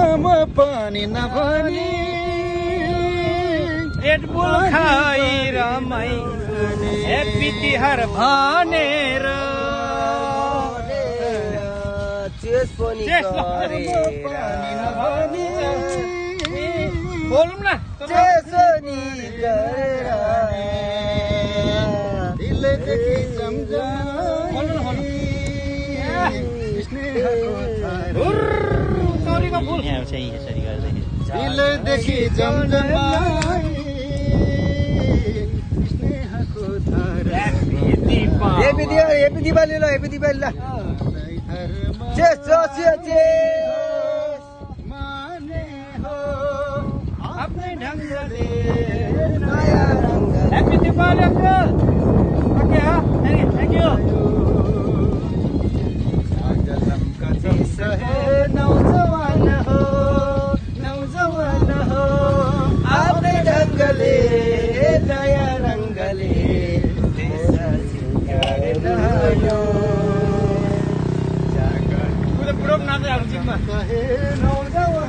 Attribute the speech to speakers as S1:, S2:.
S1: म पनि नभनी
S2: रेड बुल खाई रमाई ह्याप्पी तिहार भनेर
S3: चेस पनि
S2: बोलौँ न
S1: दिलदेखि जमजमाई दिलदेखि जमजमाई स्नेहको धारा
S3: हेप्पी दिवाली ल हेप्पी दिवाली ल चेस
S1: माने हो
S2: आफ्नै ढङ्गले ह्याप्पी दिवाली अङ्कल ओके हा थ्याङ्क यू
S1: नौजवान हो आफ्नै ढङ्गले नयाँ रङ्गले
S2: पुरो नाच्दै हाल्नु जिममा
S1: नौजवान